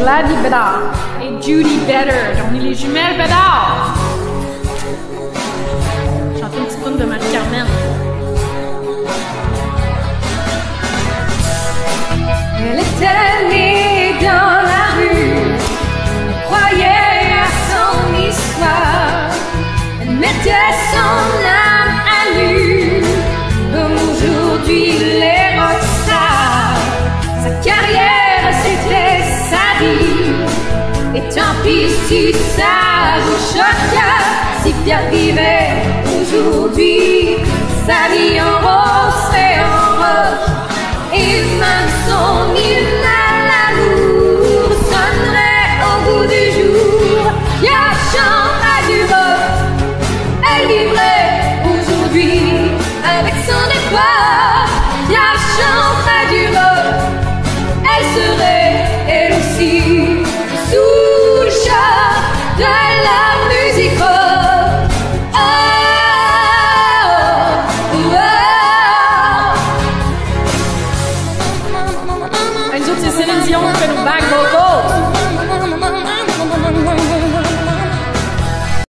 Gladys Bedard et Judy Vedder. On est les jumelles Bedard. Chanter une petite tune de Marie-Carmen. Elle était née dans la rue, elle croyait à son histoire, elle mettait son âme à nu, comme aujourd'hui les rockstars. Sa carrière c'était sa vie, et tant pis si ça vous choque, si Pierre vivait aujourd'hui sa vie en rose et en roche. Et même son hymne à l'amour sonnerait au bout du jour. Pierre chanterait du rock, elle vivrait aujourd'hui avec son départ. Pierre chanterait du rock, elle serait elle aussi sous le charme de la musique rock. Nous autres, c'est Céline Dion qui fait nos bacs vocaux.